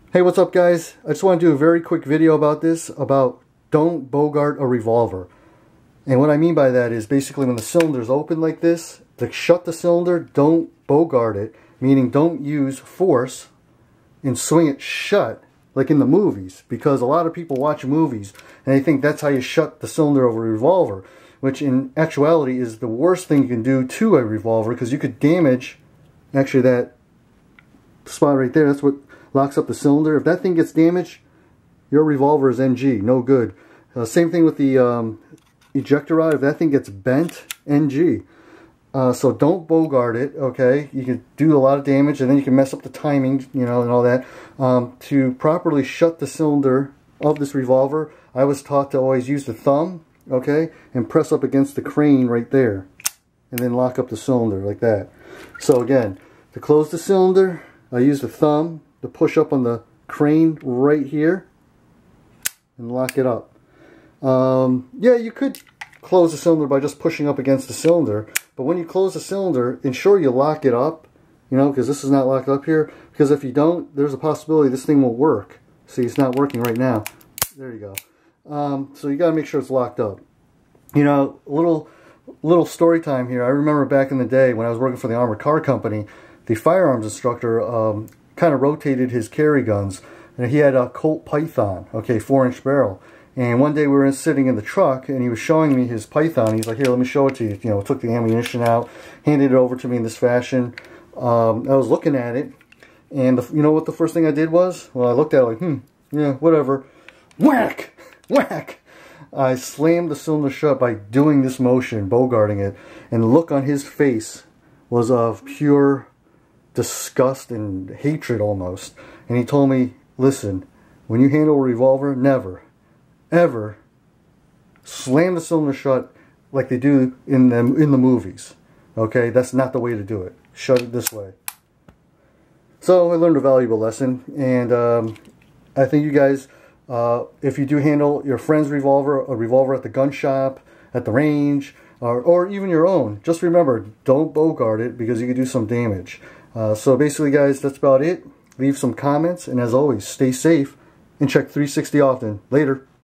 Hey, what's up guys? I just want to do a very quick video about this, about don't bogart a revolver. And what I mean by that is basically when the cylinder is open like this, to shut the cylinder, don't bogart it, meaning don't use force and swing it shut like in the movies, because a lot of people watch movies and they think that's how you shut the cylinder of a revolver, which in actuality is the worst thing you can do to a revolver, because you could damage actually that spot right there. That's what locks up the cylinder. If that thing gets damaged, your revolver is NG, no good. Same thing with the ejector rod. If that thing gets bent, NG. So don't bogart it, okay? You can do a lot of damage, and then you can mess up the timing, you know, and all that. To properly shut the cylinder of this revolver, I was taught to always use the thumb, okay, and press up against the crane right there, and then lock up the cylinder like that. So again, to close the cylinder, I use the thumb to push up on the crane right here and lock it up. Yeah, you could close the cylinder by just pushing up against the cylinder, but when you close the cylinder, ensure you lock it up, you know, because this is not locked up here, because if you don't, there's a possibility this thing won't work. See, it's not working right now. There you go. So you got to make sure it's locked up. You know, little story time here. I remember back in the day when I was working for the Armored Car Company, the firearms instructor kind of rotated his carry guns, and he had a Colt Python, okay, 4-inch barrel. And one day we were sitting in the truck, and he was showing me his Python. He's like, "Here, let me show it to you." You know, took the ammunition out, handed it over to me in this fashion. I was looking at it, and you know what the first thing I did was? Well, I looked at it like, yeah, whatever. Whack! Whack! I slammed the cylinder shut by doing this motion, bogarting it, and the look on his face was of pure disgust and hatred almost. And he told me, "Listen, when you handle a revolver, never, ever slam the cylinder shut like they do in the movies. Okay, that's not the way to do it. Shut it this way." So I learned a valuable lesson, and I think you guys, if you do handle your friend's revolver, a revolver at the gun shop, at the range, or even your own, just remember, don't bogart it, because you could do some damage. So basically guys, that's about it. Leave some comments, and as always, stay safe and check 360 often. Later.